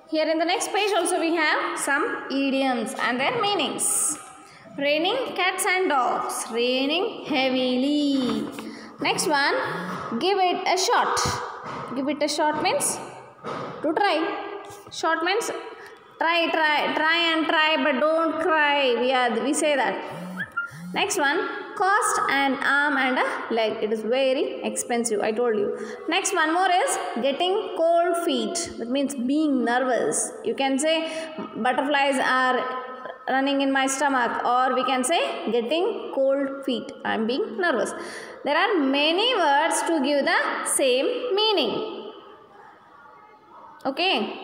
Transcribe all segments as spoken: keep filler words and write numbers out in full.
Here in the next page also we have some idioms and their meanings. Raining cats and dogs. Raining heavily. Next one, give it a shot. Give it a shot means to try. Shot means try, try, try and try, but don't cry. We are we say that. Next one, cost an arm and a leg. It is very expensive, I told you. Next one more is getting cold feet. That means being nervous. You can say butterflies are running in my stomach, or we can say getting cold feet. I am being nervous. There are many words to give the same meaning. Okay.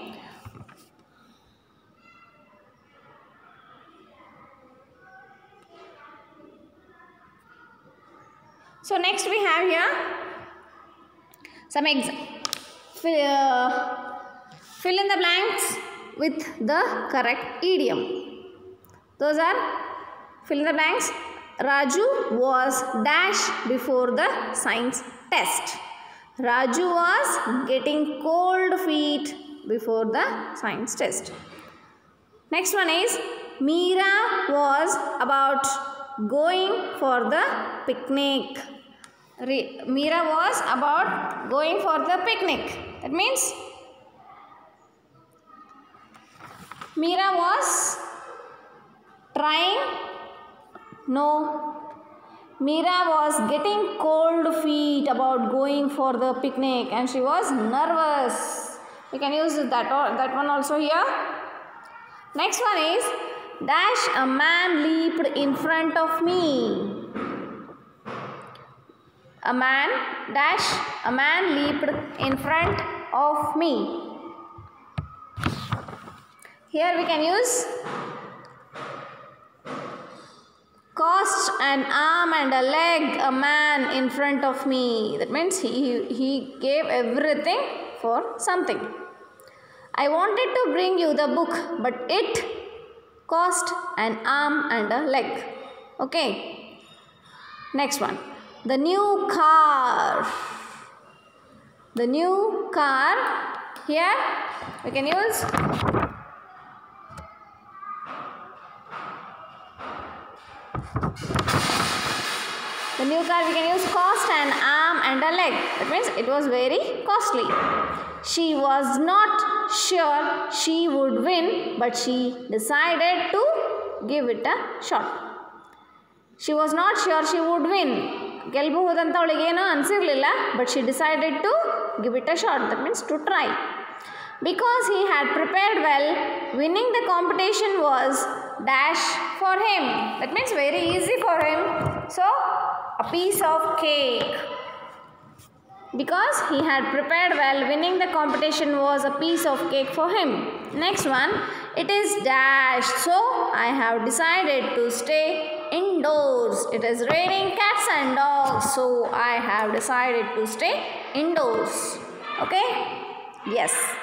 So next we have here some examples. Fill, uh, fill in the blanks with the correct idiom. Those are, fill in the blanks. Raju was dash before the science test. Raju was getting cold feet before the science test. Next one is, Meera was about going for the picnic. Re Meera was about going for the picnic. That means Meera was trying. No. Meera was getting cold feet about going for the picnic and she was nervous. You can use that, that one also here. Next one is, dash a man leaped in front of me. A man, dash, a man leaped in front of me. Here we can use cost an arm and a leg, a man in front of me. That means he, he gave everything for something. I wanted to bring you the book, but it cost an arm and a leg. Okay. Next one. The new car. The new car. Here we can use the new car. We can use cost an arm and a leg. That means it was very costly. She was not sure she would win, but she decided to give it a shot. She was not sure she would win. ಗೆಲ್ಲಬಹುದಂತ ಅವಳಿಗೆ ಏನೋ ಅನಿಸಿರಲಿಲ್ಲ, but she decided to give it a shot. That means to try. Because he had prepared well, winning the competition was dash for him. That means very easy for him. So, a piece of cake. Because he had prepared well, winning the competition was a piece of cake for him. Next one, it is dash. So, I have decided to stay indoors. It is raining cats and dogs. So, I have decided to stay indoors. Okay? Yes.